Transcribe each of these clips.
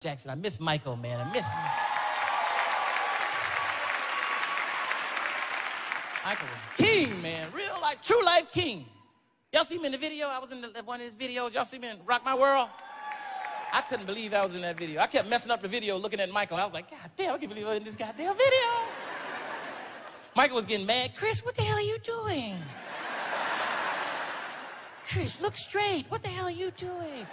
Jackson. I miss Michael, man. I miss him. Michael was king, man. Real life, true life king. Y'all see me in the video? I was in one of his videos. Y'all see me in Rock My World? I couldn't believe I was in that video. I kept messing up the video looking at Michael. I was like, God damn, I can't believe I was in this goddamn video. Michael was getting mad. Chris, what the hell are you doing? Chris, look straight. What the hell are you doing?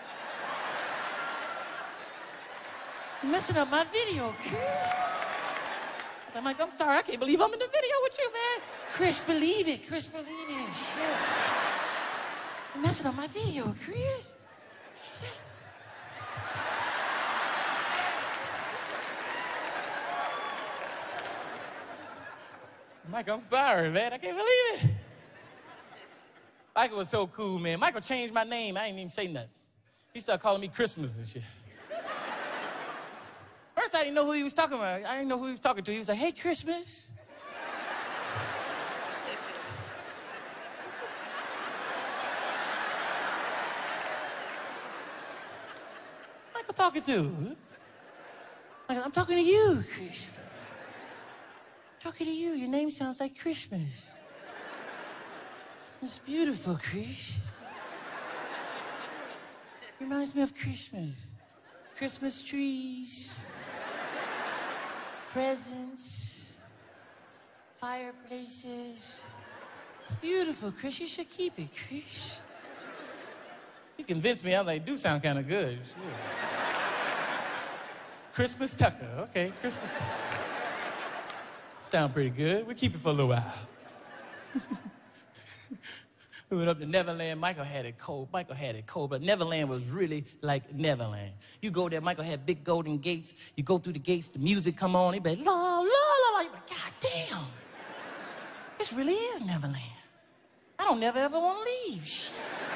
You're messing up my video, Chris. I'm like, I'm sorry, I can't believe I'm in the video with you, man. Chris, believe it. Chris, believe it. Shit. You're messing up my video, Chris. Shit. Mike, I'm sorry, man. I can't believe it. Michael was so cool, man. Michael changed my name. I ain't even say nothing. He started calling me Christmas and shit. First, I didn't know who he was talking about. I didn't know who he was talking to. He was like, hey, Christmas. Michael talking to? I'm talking to you, Chris. Talking to you. Your name sounds like Christmas. It's beautiful, Chris. Reminds me of Christmas. Christmas trees, presents, fireplaces. It's beautiful, Chris. You should keep it, Chris. He convinced me. I was like, do sound kind of good. Sure. Christmas Tucker. Okay, Christmas Tucker. Sound pretty good. We'll keep it for a little while. We went up to Neverland. Michael had it cold. Michael had it cold, but Neverland was really like Neverland. You go there, Michael had big golden gates. You go through the gates, the music come on. He'd be like, la, la, la, la. You'd be like, God damn. This really is Neverland. I don't never ever want to leave. Shit.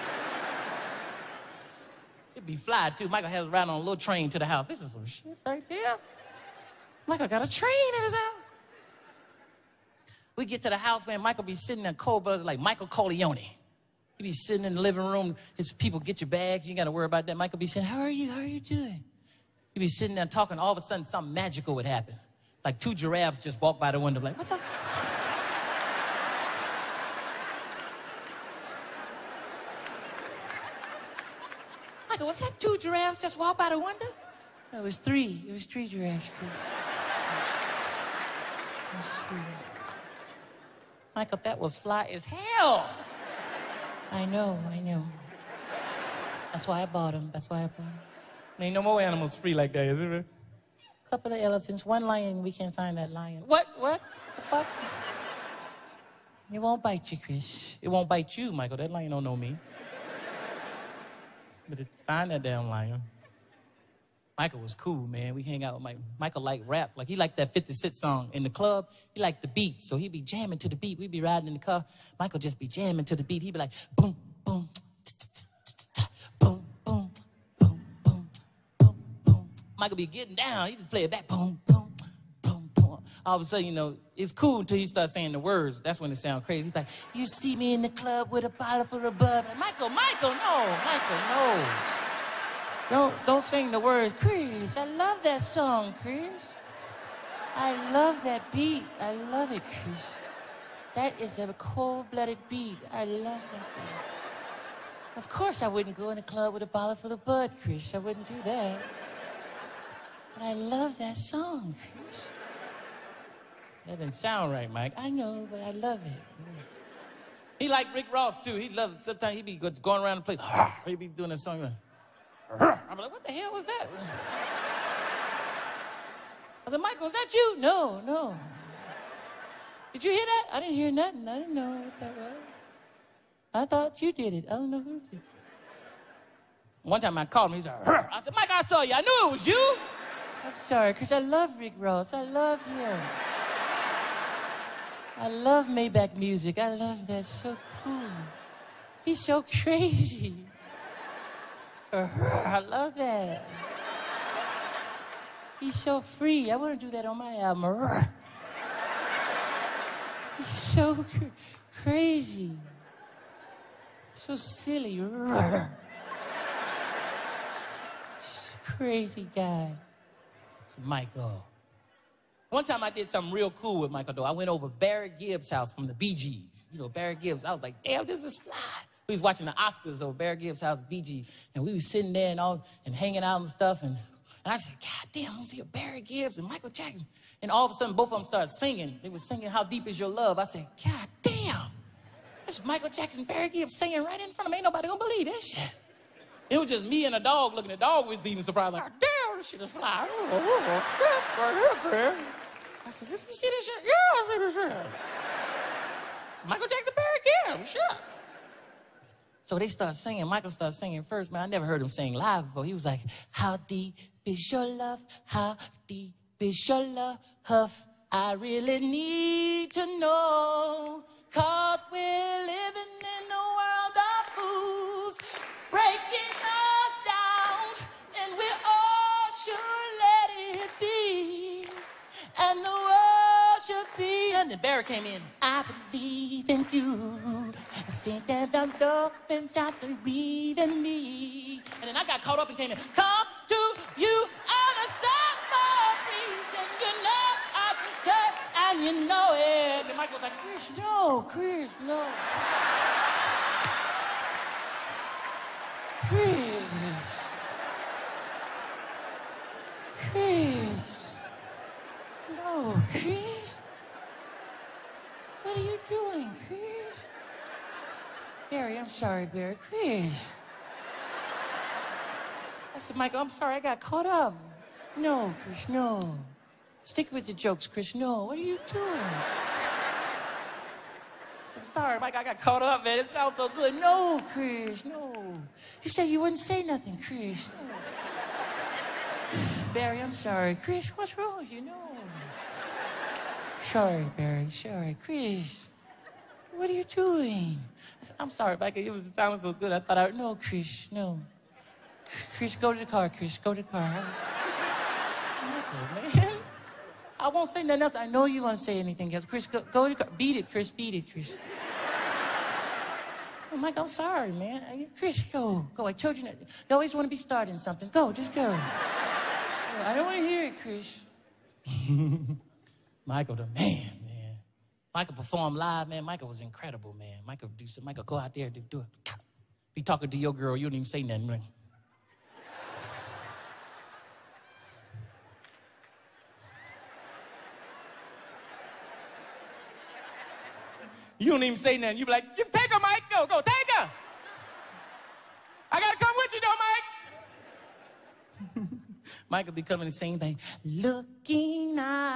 It'd be fly, too. Michael had us riding on a little train to the house. This is some shit right here. Michael got a train in his house. We get to the house, man, Michael be sitting there cold-blooded like Michael Corleone. He be sitting in the living room. His people get your bags. You ain't got to worry about that. Michael be saying, how are you? How are you doing? He be sitting there talking. All of a sudden, something magical would happen. Like 2 giraffes just walk by the window like, what the fuck was that? Michael, what's that? 2 giraffes just walk by the window? No, it was 3. It was 3 giraffes. Michael, that was fly as hell. I know. That's why I bought him. Ain't no more animals free like that, is it? A couple of elephants, 1 lion, we can't find that lion. What? The fuck? It won't bite you, Chris. It won't bite you, Michael. That lion don't know me. But find that damn lion. Michael was cool, man. We hang out with Michael. Michael liked rap. Like, he liked that 50 Cent song. In the club, he liked the beat. So he'd be jamming to the beat. We'd be riding in the car. Michael just be jamming to the beat. He'd be like, boom, boom, boom, boom, boom, boom, boom, boom. Michael be getting down. He just play it back, boom, boom, boom, boom. All of a sudden, you know, it's cool until he starts saying the words. That's when it sounds crazy. He's like, you see me in the club with a bottle full of bub. Michael, no. Don't sing the words. Chris, I love that song, Chris. I love that beat. I love it, Chris. That is a cold-blooded beat. I love that beat. Of course I wouldn't go in a club with a bottle full of bud, Chris. I wouldn't do that. But I love that song, Chris. That didn't sound right, Mike. I know, but I love it. He liked Rick Ross, too. He loved it. Sometimes he'd be going around the place. He'd be doing that song like, I'm like, what the hell was that? I said, Michael, was that you? No. Did you hear that? I didn't hear nothing. I didn't know what that was. I thought you did it. I don't know who did it. One time I called him. He said, I said, Mike, I saw you. I knew it was you. I'm sorry, because I love Rick Ross. I love him. I love Maybach music. I love that. So cool. He's so crazy. I love that. He's so free. I want to do that on my album. He's so crazy. So silly. Crazy guy. Michael. One time I did something real cool with Michael, though. I went over Barry Gibbs' house from the Bee Gees. You know, Barry Gibbs. I was like, damn, this is fly. We was watching the Oscars over Barry Gibbs' house, Bee Gees, and we was sitting there and hanging out and stuff, and I said, God damn, I see a Barry Gibbs and Michael Jackson. And all of a sudden, both of them started singing. They were singing How Deep Is Your Love. I said, God damn, that's Michael Jackson, Barry Gibbs singing right in front of me. Ain't nobody gonna believe this shit. It was just me and a dog looking. The dog was even surprised, like, damn, this shit is fly. I said, you see this shit? Yeah, I see this shit. Michael Jackson, Barry Gibbs, shit. So they start singing. Michael started singing first, man. I never heard him sing live before. He was like, how deep is your love? How deep is your love? I really need to know. 'Cause we're living in a world of fools, breaking us down, and we all should let it be. And the world should be. And then Barry came in. I believe in you. I see that the dolphins out to breathe in me. And then I got caught up and came in. Come to you on a summer breeze, and you know I deserve, and you know it. And Michael was like, Chris, no, Chris, no. Chris. No, Chris. What are you doing, Chris? Barry, I'm sorry, Barry. Chris. I said, Michael, I'm sorry, I got caught up. No, Chris, no. Stick with the jokes, Chris. No, what are you doing? I said, sorry, Mike, I got caught up, man. It sounds so good. No, Chris, no. You said you wouldn't say nothing, Chris. No. Barry, I'm sorry. Chris, what's wrong with you? No. Sorry, Barry, sorry. Chris, what are you doing? I said, I'm sorry, Mike. It was sounding so good. I thought no, Chris, no. Chris, go to the car, Chris. Go to the car. Michael, man. I won't say nothing else. I know you won't say anything else. Chris, go to the car. Beat it, Chris. Beat it, Chris. Oh, Mike, I'm sorry, man. Chris, go. Go. I told you not. You always want to be starting something. Go, just go. I don't want to hear it, Chris. Michael, the man. Michael performed live, man. Michael was incredible, man. Michael, go out there, do it. Be talking to your girl, you don't even say nothing. Right? You don't even say nothing. You be like, take her, Mike. Go, take her. I gotta come with you, though, Mike. Michael be coming the same thing. Looking out.